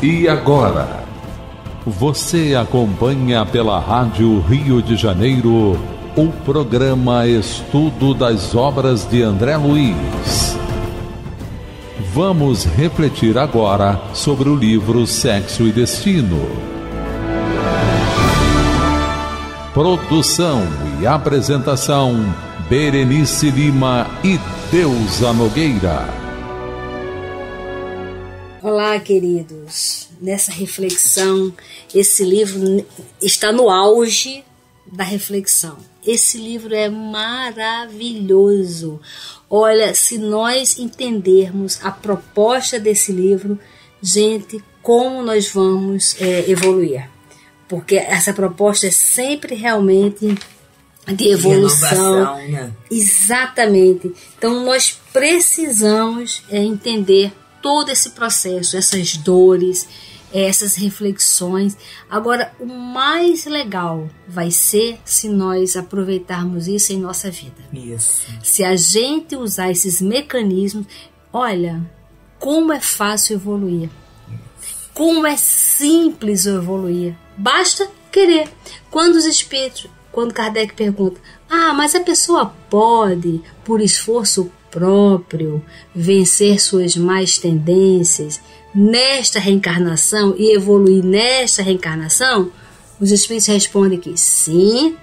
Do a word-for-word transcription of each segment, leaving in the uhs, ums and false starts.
E agora, você acompanha pela Rádio Rio de Janeiro o programa Estudo das Obras de André Luiz. Vamos refletir agora sobre o livro Sexo e Destino. Produção e apresentação, Berenice Lima e Deusa Nogueira. Olá, queridos. Nessa reflexão, esse livro está no auge da reflexão. Esse livro é maravilhoso. Olha, se nós entendermos a proposta desse livro, gente, como nós vamos é, evoluir? Porque essa proposta é sempre realmente de evolução. Inovação, né? Exatamente. Então nós precisamos é, entender todo esse processo, essas dores, essas reflexões. Agora, o mais legal vai ser se nós aproveitarmos isso em nossa vida. Isso. Se a gente usar esses mecanismos, olha, como é fácil evoluir. Como é simples evoluir. Basta querer. Quando os espíritos, quando Kardec pergunta, ah, mas a pessoa pode, por esforço próprio, vencer suas más tendências nesta reencarnação e evoluir nesta reencarnação? Os espíritos respondem que sim,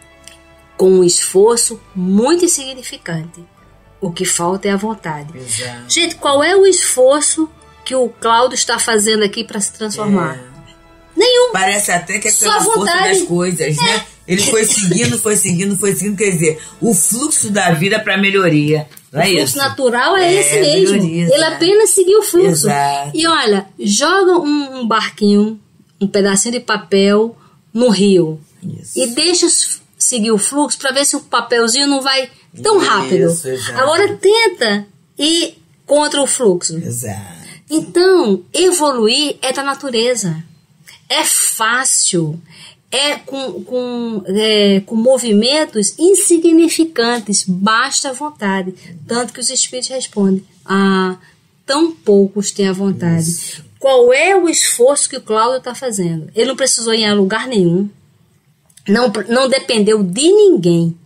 com um esforço muito insignificante. O que falta é a vontade. Exato. Gente, qual é o esforço que o Cláudio está fazendo aqui para se transformar? É. Nenhum. Parece até que é Só pela força vontade. das coisas, né? É. Ele foi seguindo, foi seguindo, foi seguindo. Quer dizer, o fluxo da vida para melhoria. Não é O fluxo isso? natural é, É, esse mesmo. melhoria, Ele exato. apenas seguiu o fluxo. Exato. E olha, joga um, um barquinho, um pedacinho de papel no rio. Isso. E deixa os- seguir o fluxo para ver se o papelzinho não vai tão Isso, rápido. exato. Agora tenta ir contra o fluxo. Exato. Então, evoluir é da natureza. É fácil. É com, com, é com movimentos insignificantes. Basta a vontade. Tanto que os espíritos respondem, ah, tão poucos têm a vontade. Isso. Qual é o esforço que o Cláudio está fazendo? Ele não precisou ir a lugar nenhum. Não, não dependeu de ninguém.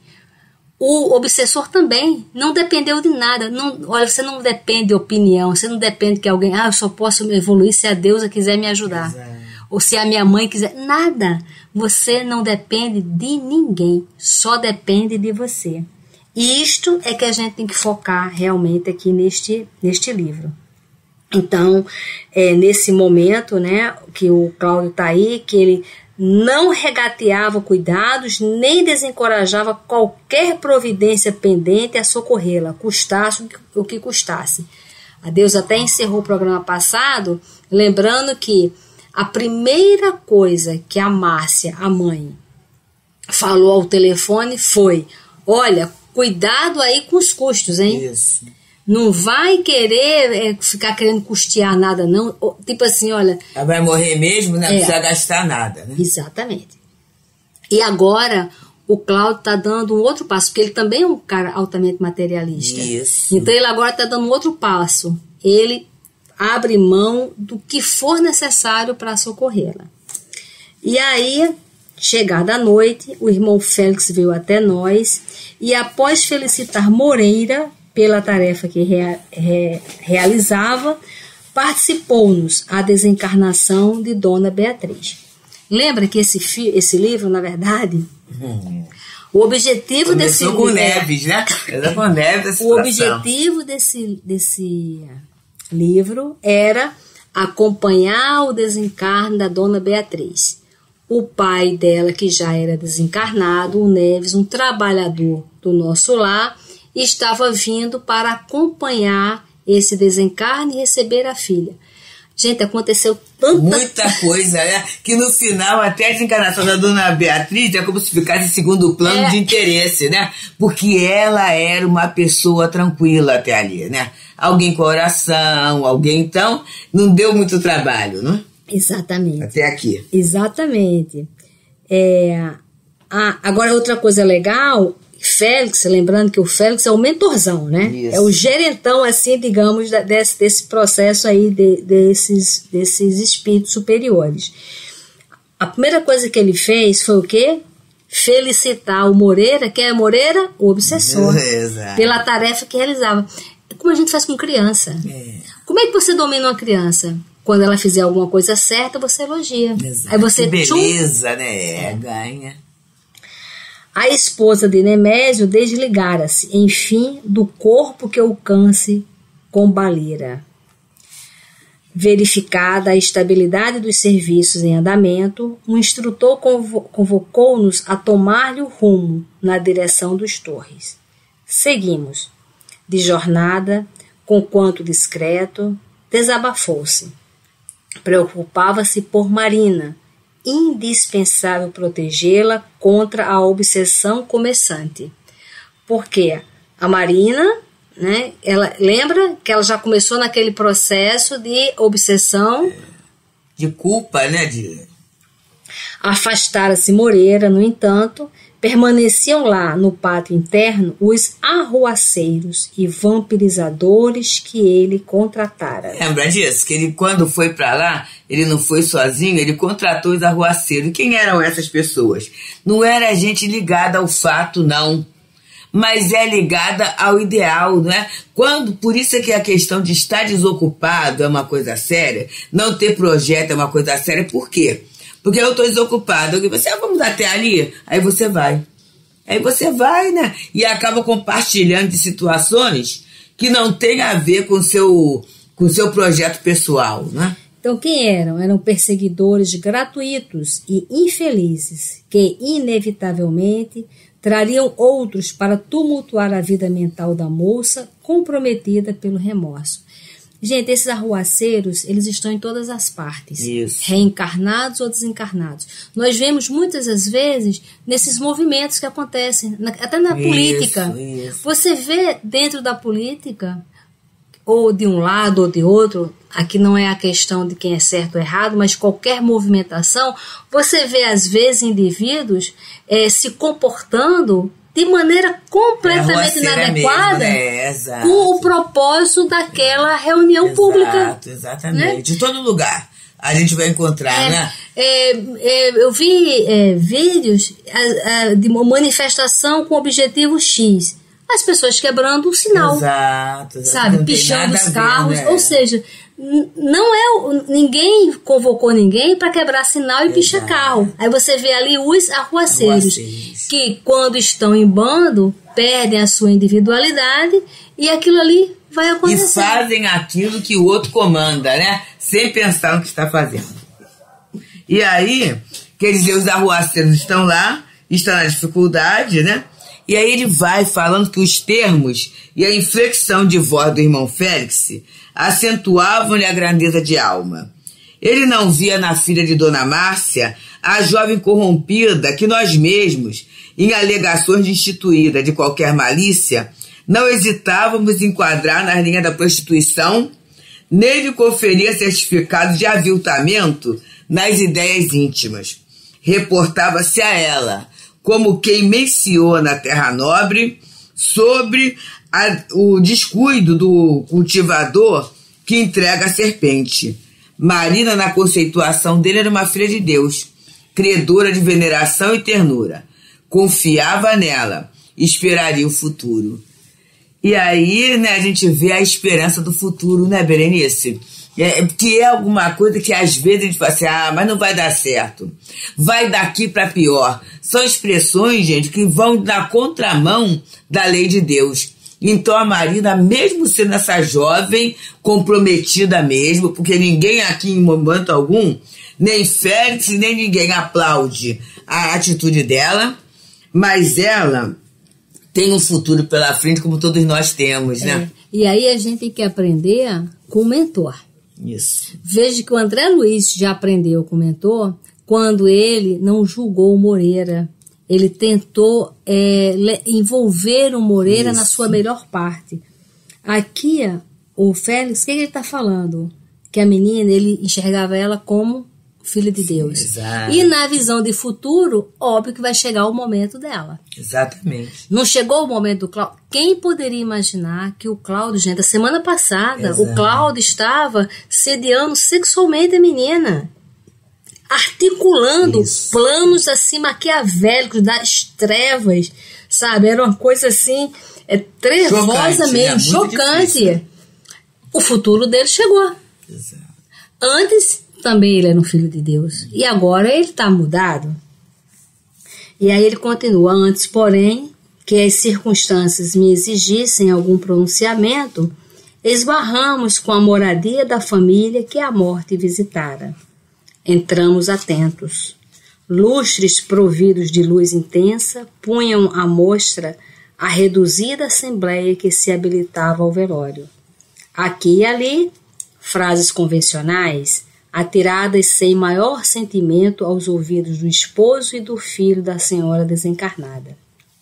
O obsessor também não dependeu de nada. Não, olha, você não depende de opinião, você não depende que alguém, ah, eu só posso evoluir se a deusa quiser me ajudar. Exato. Ou se a minha mãe quiser. Nada. Você não depende de ninguém. Só depende de você. E isto é que a gente tem que focar realmente aqui neste, neste livro. Então, é, nesse momento, né, que o Cláudio está aí, que ele não regateava cuidados, nem desencorajava qualquer providência pendente a socorrê-la, custasse o que custasse. A Deus até encerrou o programa passado, lembrando que a primeira coisa que a Márcia, a mãe, falou ao telefone foi, olha, cuidado aí com os custos, hein? Isso. Não vai querer é, ficar querendo custear nada, não. Tipo assim, olha... Ela vai morrer mesmo, né? Não É. precisa gastar nada, né? Exatamente. E agora, o Cláudio está dando um outro passo, porque ele também é um cara altamente materialista. Isso. Então, ele agora está dando um outro passo. Ele abre mão do que for necessário para socorrê-la. E aí, chegada a noite, o irmão Félix veio até nós e, após felicitar Moreira pela tarefa que rea, re, realizava, participou-nos a desencarnação de Dona Beatriz. Lembra que esse, fi, esse livro, na verdade, hum. o objetivo Começou desse com livro... Neves, né? Começou com Neves. O objetivo desse, desse livro era acompanhar o desencarne da Dona Beatriz. O pai dela, que já era desencarnado, o Neves, um trabalhador do nosso lar, estava vindo para acompanhar esse desencarne e receber a filha. Gente, aconteceu tanta... Muita coisa, né? Que no final, até a desencarnação da Dona Beatriz é como se ficasse em segundo plano É. de interesse, né? Porque ela era uma pessoa tranquila até ali, né? Alguém com oração, alguém, então, não deu muito trabalho, né? Exatamente. Até aqui. Exatamente. É, ah, agora, outra coisa legal, Félix, lembrando que o Félix é o mentorzão, né? Isso. É o gerentão, assim, digamos, desse, desse processo aí, de, desses, desses espíritos superiores. A primeira coisa que ele fez foi o quê? Felicitar o Moreira, que é Moreira, o obsessor, Exato. Pela tarefa que realizava. Como a gente faz com criança. É. Como é que você domina uma criança? Quando ela fizer alguma coisa certa, você elogia. Exato. Aí você, que beleza, tchum, né? É, ganha. A esposa de Nemésio desligara-se, enfim, do corpo que o câncer combalira. Verificada a estabilidade dos serviços em andamento, o instrutor convo- convocou-nos a tomar-lhe o rumo na direção dos Torres. Seguimos. De jornada, conquanto discreto, desabafou-se. Preocupava-se por Marina, indispensável protegê-la contra a obsessão começante. Porque a Marina, né, ela lembra que ela já começou naquele processo de obsessão, de culpa, né? De... Afastara-se Moreira, no entanto, permaneciam lá no pátio interno os arruaceiros e vampirizadores que ele contratara. Lembra disso? Que ele, quando foi para lá, ele não foi sozinho, ele contratou os arruaceiros. Quem eram essas pessoas? Não era gente ligada ao fato, não. Mas é ligada ao ideal, não é? Quando, por isso é que a questão de estar desocupado é uma coisa séria, não ter projeto é uma coisa séria. Por quê? Porque eu estou desocupado. Eu digo, você, ah, vamos até ali? Aí você vai. Aí você vai, né? E acaba compartilhando de situações que não tem a ver com seu, com o seu projeto pessoal, né? Então, quem eram? Eram perseguidores gratuitos e infelizes, que, inevitavelmente, trariam outros para tumultuar a vida mental da moça, comprometida pelo remorso. Gente, esses arruaceiros, eles estão em todas as partes. Isso. Reencarnados ou desencarnados. Nós vemos muitas das vezes nesses movimentos que acontecem, na, até na isso, política. Isso. Você vê dentro da política, ou de um lado ou de outro, aqui não é a questão de quem é certo ou errado, mas qualquer movimentação, você vê às vezes indivíduos é, se comportando de maneira completamente é inadequada, mesmo, né? Exato. Com o propósito daquela reunião Exato, pública. Exatamente. Né? De todo lugar a gente vai encontrar, é, né? É, é, eu vi é, vídeos a, a, de uma manifestação com objetivo X. As pessoas quebrando o sinal. Exato. exato. Sabe? Pichando os carros. Ver, né? Ou seja, não é ninguém convocou ninguém para quebrar sinal e pichar carro. Aí você vê ali os arruaceiros, arruaceiros, que quando estão em bando perdem a sua individualidade e aquilo ali vai acontecer. E fazem aquilo que o outro comanda, né? Sem pensar no que está fazendo. E aí, quer dizer, os arruaceiros estão lá, estão na dificuldade, né? E aí ele vai falando que os termos e a inflexão de voz do irmão Félix acentuavam-lhe a grandeza de alma. Ele não via na filha de Dona Márcia a jovem corrompida que nós mesmos, em alegações de instituída de qualquer malícia, não hesitávamos em enquadrar na linha da prostituição, nem lhe conferia certificado de aviltamento nas ideias íntimas. Reportava-se a ela como quem menciona a terra nobre sobre a, o descuido do cultivador que entrega a serpente. Marina, na conceituação dele, era uma filha de Deus, credora de veneração e ternura. Confiava nela, esperaria o futuro. E aí, né, a gente vê a esperança do futuro, né, Berenice? É, que é alguma coisa que às vezes a gente fala assim, ah, mas não vai dar certo. Vai daqui para pior. São expressões, gente, que vão na contramão da lei de Deus. Então a Marina, mesmo sendo essa jovem comprometida mesmo, porque ninguém aqui em momento algum, nem Félix, nem ninguém aplaude a atitude dela, mas ela tem um futuro pela frente como todos nós temos, né? É. E aí a gente tem que aprender com o mentor. Isso. Veja que o André Luiz já aprendeu com o mentor quando ele não julgou o Moreira. Ele tentou é, envolver o Moreira Isso. na sua melhor parte. Aqui, o Félix, o que ele está falando? Que a menina, ele enxergava ela como filho de Deus. Exato. E na visão de futuro, óbvio que vai chegar o momento dela. Exatamente. Não chegou o momento do Cláudio. Quem poderia imaginar que o Cláudio, gente, a semana passada, Exato. o Cláudio estava sediando sexualmente a menina, articulando Isso. planos assim maquiavélicos das trevas, sabe? Era uma coisa assim, é, trevosa chocante, mesmo, né? chocante. Difícil. O futuro dele chegou. Exato. Antes, também ele era um filho de Deus. E agora ele está mudado. E aí ele continua. Antes, porém, que as circunstâncias me exigissem algum pronunciamento, esbarramos com a moradia da família que a morte visitara. Entramos atentos. Lustres providos de luz intensa punham à mostra a reduzida assembleia que se habilitava ao velório. Aqui e ali, frases convencionais, atiradas sem maior sentimento aos ouvidos do esposo e do filho da senhora desencarnada.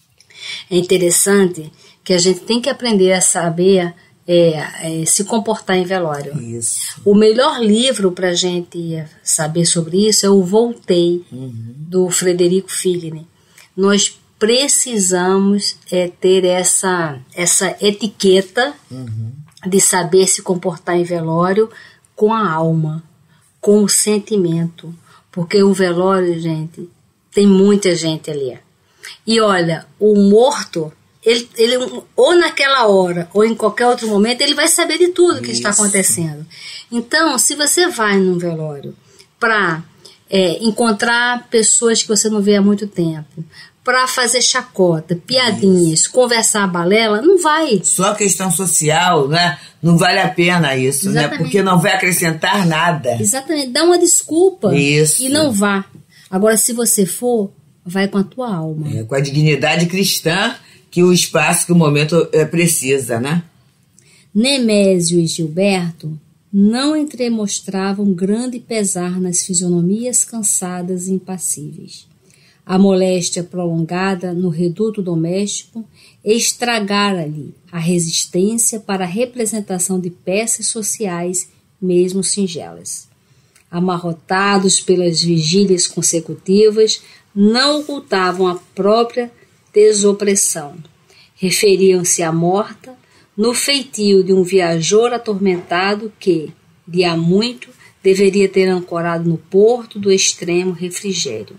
É interessante que a gente tem que aprender a saber é, é, se comportar em velório. Isso. O melhor livro para a gente saber sobre isso é o Voltei, uhum. do Frederico Figli. Nós precisamos é, ter essa, essa etiqueta uhum. de saber se comportar em velório com a alma, com o sentimento, porque o velório, gente, tem muita gente ali. E olha, o morto, ele, ele ou naquela hora, ou em qualquer outro momento, ele vai saber de tudo que está acontecendo. Então, se você vai num velório para é, encontrar pessoas que você não vê há muito tempo, para fazer chacota, piadinhas, isso. conversar a balela, não vai. Só questão social, né? Não vale a pena isso, Exatamente. né? Porque não vai acrescentar nada. Exatamente, dá uma desculpa isso. e não vá. Agora, se você for, vai com a tua alma. É, com a dignidade cristã que o espaço, que o momento é, precisa, né? Nemésio e Gilberto não entremostravam grande pesar nas fisionomias cansadas e impassíveis. A moléstia prolongada no reduto doméstico estragara-lhe a resistência para a representação de peças sociais, mesmo singelas. Amarrotados pelas vigílias consecutivas, não ocultavam a própria desopressão. Referiam-se à morta no feitio de um viajor atormentado que, de há muito, deveria ter ancorado no porto do extremo refrigério.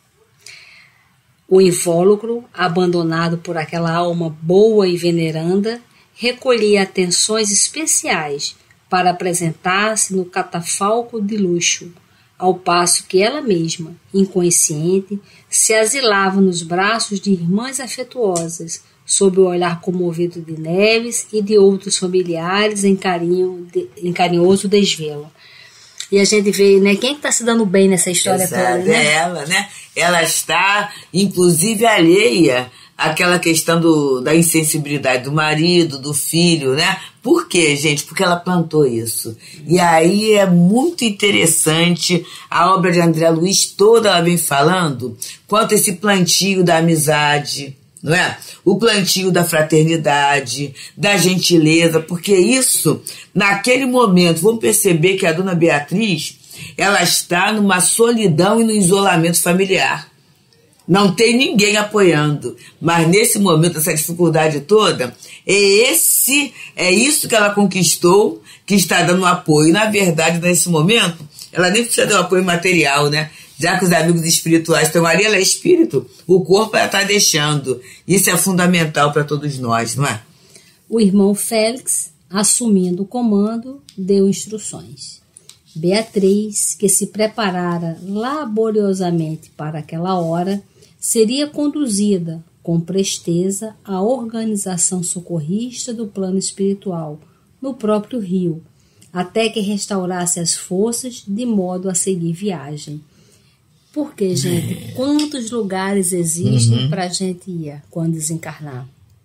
O invólucro, abandonado por aquela alma boa e veneranda, recolhia atenções especiais para apresentar-se no catafalco de luxo, ao passo que ela mesma, inconsciente, se asilava nos braços de irmãs afetuosas, sob o olhar comovido de Neves e de outros familiares em, carinho de, em carinhoso desvelo. E a gente vê, né, quem está se dando bem nessa história Exato, toda, né? É ela, né? Ela está, inclusive, alheia àquela questão do, da insensibilidade do marido, do filho, né? Por quê, gente? Porque ela plantou isso. E aí é muito interessante a obra de André Luiz toda, ela vem falando quanto a esse plantio da amizade, não é? O plantio da fraternidade, da gentileza, porque isso, naquele momento, vamos perceber que a dona Beatriz, ela está numa solidão e no isolamento familiar. Não tem ninguém apoiando, mas nesse momento, essa dificuldade toda, é esse, é isso que ela conquistou, que está dando apoio. Na verdade, nesse momento, ela nem precisa dar um apoio material, né? Já que os amigos espirituais estão ali, ela é espírito, o corpo ela está deixando. Isso é fundamental para todos nós, não é? O irmão Félix, assumindo o comando, deu instruções. Beatriz, que se preparara laboriosamente para aquela hora, seria conduzida com presteza à organização socorrista do plano espiritual, no próprio rio, até que restaurasse as forças de modo a seguir viagem. Porque, gente, é. quantos lugares existem uhum. para a gente ir quando desencarnar?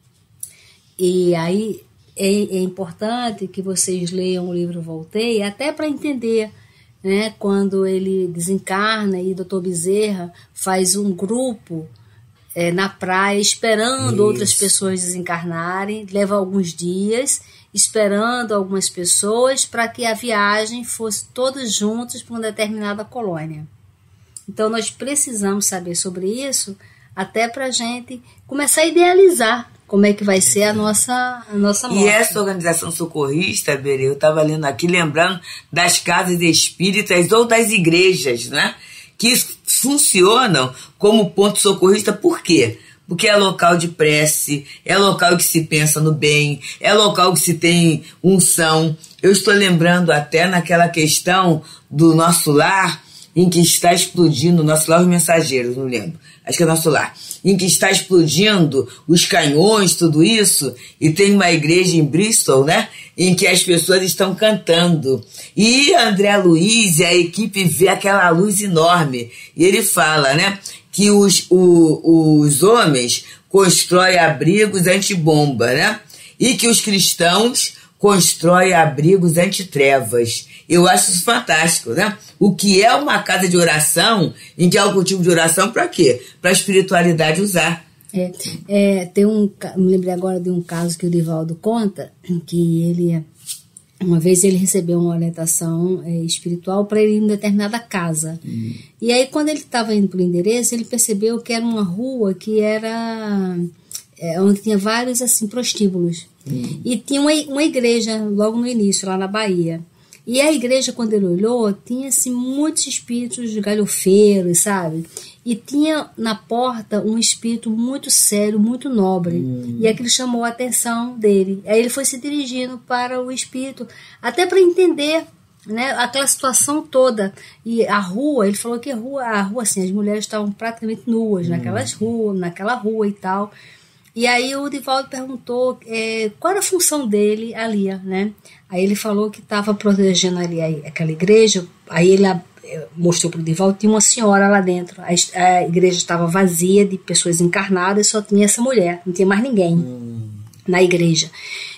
E aí é, é importante que vocês leiam o livro Voltei, até para entender, né, quando ele desencarna e doutor Bezerra faz um grupo é, na praia, esperando Isso. outras pessoas desencarnarem, leva alguns dias, esperando algumas pessoas para que a viagem fosse todas juntas para uma determinada colônia. Então nós precisamos saber sobre isso, até para a gente começar a idealizar como é que vai ser a nossa, a nossa morte. E essa organização socorrista, Berê, eu estava lendo aqui, lembrando das casas espíritas ou das igrejas, né? Que funcionam como ponto socorrista. Por quê? Porque é local de prece, é local que se pensa no bem, é local que se tem unção. Eu estou lembrando até naquela questão do nosso lar, em que está explodindo, nosso lar, os mensageiros, não lembro, acho que é nosso lar, em que está explodindo os canhões, tudo isso, e tem uma igreja em Bristol, né, em que as pessoas estão cantando. E André Luiz e a equipe vê aquela luz enorme, e ele fala, né, que os, o, os homens constroem abrigos antibomba, né, e que os cristãos constroem abrigos antitrevas. Eu acho isso fantástico, né? O que é uma casa de oração, em que há algum tipo de oração, para quê? Para a espiritualidade usar. É, é, tem um, me lembrei agora de um caso que o Divaldo conta, que ele, uma vez ele recebeu uma orientação é, espiritual para ele ir em uma determinada casa. Hum. E aí, quando ele estava indo para o endereço, ele percebeu que era uma rua que era... É, onde tinha vários assim, prostíbulos. Hum. E tinha uma, uma igreja logo no início, lá na Bahia. E a igreja, quando ele olhou, tinha assim, muitos espíritos galhofeiros, sabe? E tinha na porta um espírito muito sério, muito nobre. Hum. E aquilo chamou a atenção dele. Aí ele foi se dirigindo para o espírito, até para entender, né, aquela situação toda. E a rua, ele falou que a rua, a rua assim, as mulheres estavam praticamente nuas hum. naquelas ruas, naquela rua e tal. E aí o Divaldo perguntou é, qual era a função dele ali, né? Aí ele falou que estava protegendo ali aquela igreja. Aí ele mostrou para o Divaldo, tinha uma senhora lá dentro. A, a igreja estava vazia de pessoas encarnadas, só tinha essa mulher, não tinha mais ninguém hum. na igreja.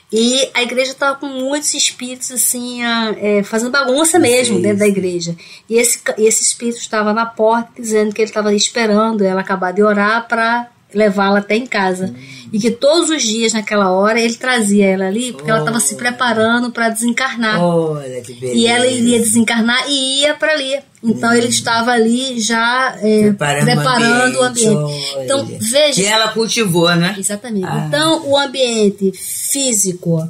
E a igreja estava com muitos espíritos assim, é, fazendo bagunça mesmo sim, dentro sim. da igreja. E esse, esse espírito estava na porta dizendo que ele estava esperando ela acabar de orar para levá-la até em casa. Hum. E que todos os dias, naquela hora, ele trazia ela ali, porque oh. ela estava se preparando para desencarnar. Olha que beleza. E ela iria desencarnar e ia para ali. Então hum. ele estava ali já é, preparando, preparando o ambiente. O ambiente. Então, veja. Que ela cultivou, né? Exatamente. Ah. Então, o ambiente físico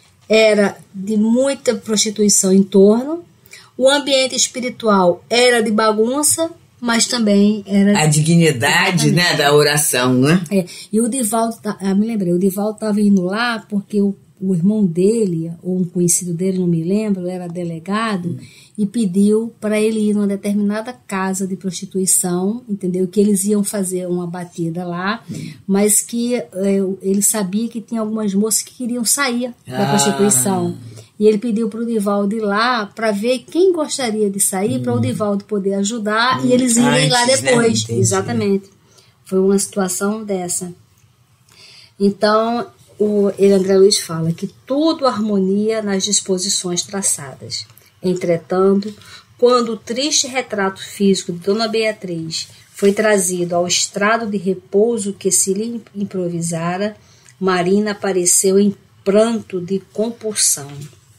era de muita prostituição em torno, o ambiente espiritual era de bagunça, mas também era... A dignidade, né, da oração, né? É, e o Divaldo, ah, me lembrei, o Divaldo estava indo lá porque o, o irmão dele, ou um conhecido dele, não me lembro, era delegado, hum. e pediu para ele ir numa determinada casa de prostituição, entendeu? Que eles iam fazer uma batida lá, hum. mas que é, ele sabia que tinha algumas moças que queriam sair da ah. prostituição. E ele pediu para o Divaldo ir lá para ver quem gostaria de sair, hum. para o Divaldo poder ajudar hum. e eles irem Antes, lá depois. Né? Exatamente. Foi uma situação dessa. Então, o André Luiz fala que tudo harmonia nas disposições traçadas. Entretanto, quando o triste retrato físico de Dona Beatriz foi trazido ao estrado de repouso que se lhe improvisara, Marina apareceu em pranto de compulsão.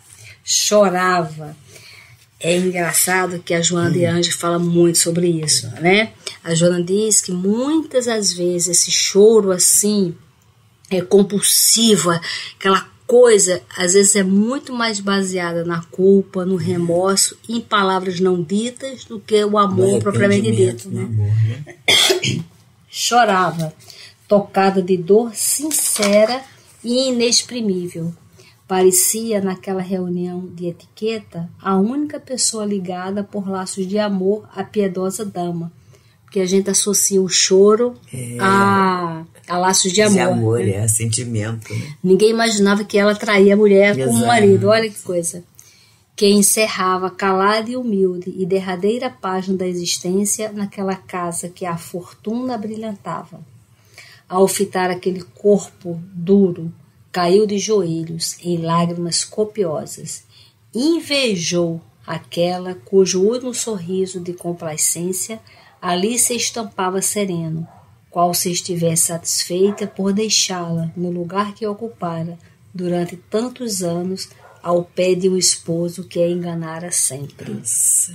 Chorava. É engraçado que a Joana de Anjos fala muito sobre isso, né? A Joana diz que muitas as vezes esse choro assim é compulsivo, aquela coisa, às vezes é muito mais baseada na culpa, no remorso, em palavras não ditas, do que o amor propriamente dito, né? Amor, né? Chorava, tocada de dor sincera e inexprimível. Parecia, naquela reunião de etiqueta, a única pessoa ligada por laços de amor à piedosa dama. Porque a gente associa o choro é, a, a laços de amor. De amor, né? É sentimento. Né? Ninguém imaginava que ela traía a mulher Exato. Com o marido. Olha que coisa. Que encerrava calada e humilde e derradeira página da existência naquela casa que a fortuna brilhantava. Ao fitar aquele corpo duro, caiu de joelhos em lágrimas copiosas. Invejou aquela cujo último sorriso de complacência ali se estampava sereno, qual se estiver satisfeita por deixá-la no lugar que ocupara durante tantos anos ao pé de um esposo que a enganara sempre. Nossa.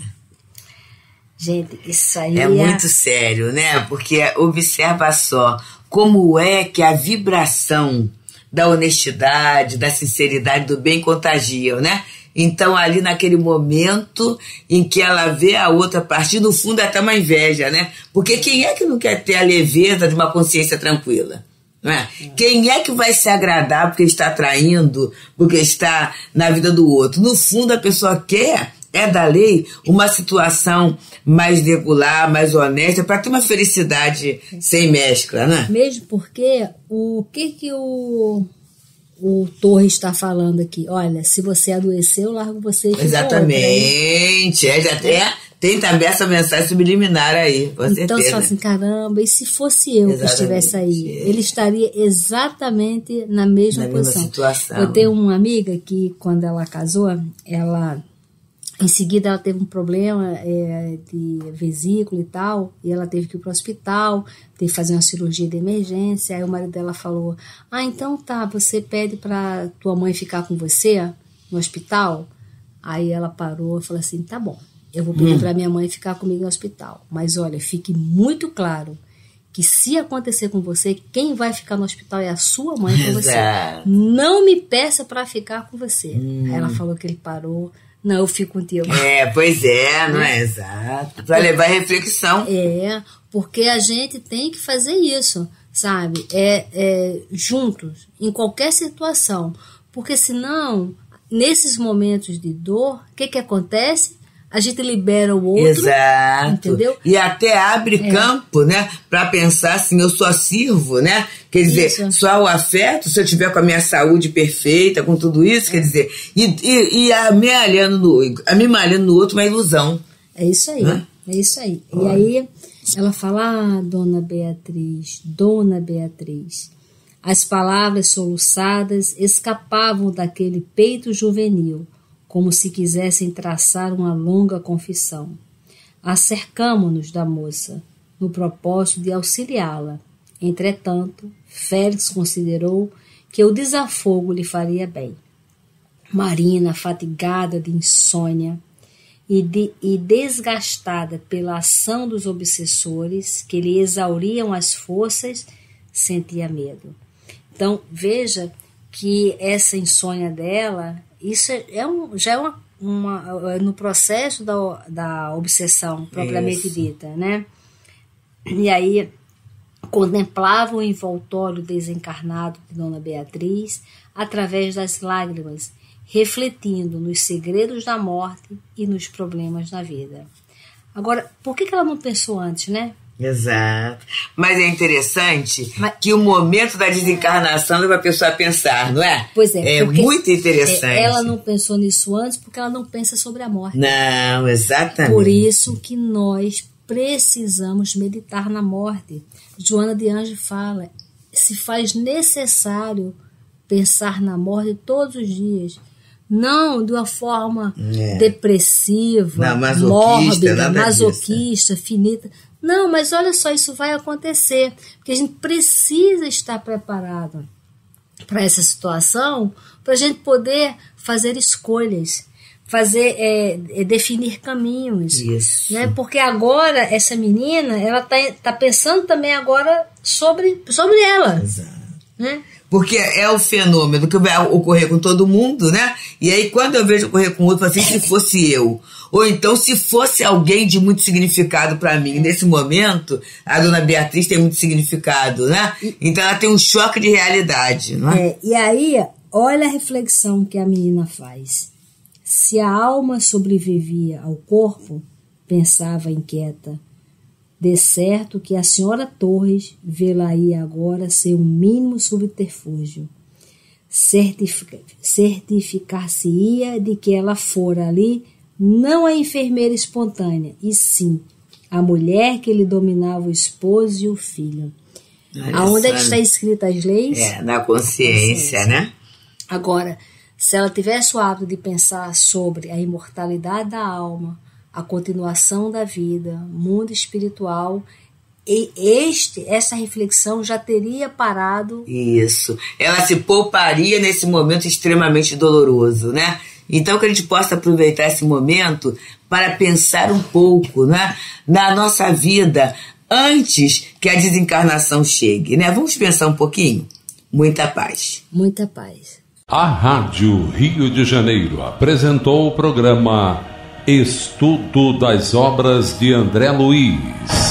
Gente, isso aí é, é muito sério, né? Porque observa só como é que a vibração da honestidade, da sinceridade, do bem contagiam, né? Então, ali naquele momento em que ela vê a outra partir, no fundo é até uma inveja, né? Porque quem é que não quer ter a leveza de uma consciência tranquila? Não é? É. Quem é que vai se agradar porque está traindo, porque está na vida do outro? No fundo, a pessoa quer, é da lei, uma situação mais regular, mais honesta, para ter uma felicidade sem mescla, né? Mesmo porque o que que o... o Torres está falando aqui, olha, se você adoecer, eu largo você e fica exatamente, outra, é, já tem, tem também essa mensagem subliminar aí, com certeza. Então você fala assim, caramba, e se fosse eu exatamente. Que estivesse aí? Ele estaria exatamente na mesma na posição. Mesma situação. Eu tenho uma amiga que, quando ela casou, ela... Em seguida, ela teve um problema é, de vesícula e tal, e ela teve que ir para o hospital, teve que fazer uma cirurgia de emergência. Aí o marido dela falou, ah, então tá, você pede para tua mãe ficar com você no hospital? Aí ela parou e falou assim, tá bom, eu vou pedir hum. para minha mãe ficar comigo no hospital. Mas olha, fique muito claro que se acontecer com você, quem vai ficar no hospital é a sua mãe com você. Não me peça para ficar com você. Hum. Aí ela falou que ele parou. Não, eu fico contigo. É, pois é, não é? Exato. Para levar reflexão. É, porque a gente tem que fazer isso, sabe? É, é juntos, em qualquer situação. Porque senão, nesses momentos de dor, o que que acontece? A gente libera o outro. Exato. Entendeu? E até abre é. campo, né? Para pensar assim, eu só sirvo, né? Quer dizer, isso. Só o afeto, se eu tiver com a minha saúde perfeita, com tudo isso, é. quer dizer, e, e, e a me malhando no, a me malhando no outro uma ilusão. É isso aí, né? É isso aí. Olha. E aí ela fala, ah, dona Beatriz, dona Beatriz. As palavras soluçadas escapavam daquele peito juvenil, como se quisessem traçar uma longa confissão. Acercamo-nos da moça, no propósito de auxiliá-la. Entretanto, Félix considerou que o desafogo lhe faria bem. Marina, fatigada de insônia e, de, e desgastada pela ação dos obsessores que lhe exauriam as forças, sentia medo. Então, veja que essa insônia dela, isso é um, já é uma, uma, no processo da, da obsessão propriamente isso. dita, né? E aí contemplava o envoltório desencarnado de Dona Beatriz através das lágrimas, refletindo nos segredos da morte e nos problemas da vida. Agora, por que ela não pensou antes, né? Exato. Mas é interessante Mas, que o momento da desencarnação leva a pessoa a pensar, não é? Pois é. É muito interessante. Ela não pensou nisso antes porque ela não pensa sobre a morte. Não, exatamente. Por isso que nós precisamos meditar na morte. Joana de Anjos fala, se faz necessário pensar na morte todos os dias. Não de uma forma é. depressiva, não, masoquista, mórbida, masoquista, disso. finita. Não, mas olha só, isso vai acontecer. Porque a gente precisa estar preparado para essa situação, para a gente poder fazer escolhas, fazer, é, é, definir caminhos. Isso. Né? Porque agora, essa menina, ela está tá pensando também agora sobre, sobre ela. Exato. Né? Porque é o fenômeno que vai ocorrer com todo mundo, né? E aí, quando eu vejo ocorrer com outro, eu falo assim, se fosse eu. Ou então, se fosse alguém de muito significado para mim. Nesse momento, a dona Beatriz tem muito significado, né? Então, ela tem um choque de realidade, não é? É, e aí, olha a reflexão que a menina faz. Se a alma sobrevivia ao corpo, pensava inquieta, de certo que a senhora Torres vê-la-ia agora ser um mínimo subterfúgio. Certific- certificar-se-ia de que ela fora ali não a enfermeira espontânea, e sim a mulher que lhe dominava o esposo e o filho. Olha Aonde só, é que está escrita as leis? É, na consciência, consciência, né? Agora, se ela tivesse o hábito de pensar sobre a imortalidade da alma, a continuação da vida, mundo espiritual, e este, essa reflexão já teria parado. Isso. Ela se pouparia nesse momento extremamente doloroso, né? Então que a gente possa aproveitar esse momento para pensar um pouco, né, na nossa vida antes que a desencarnação chegue, né? Vamos pensar um pouquinho? Muita paz. Muita paz. A Rádio Rio de Janeiro apresentou o programa Estudo das Obras de André Luiz.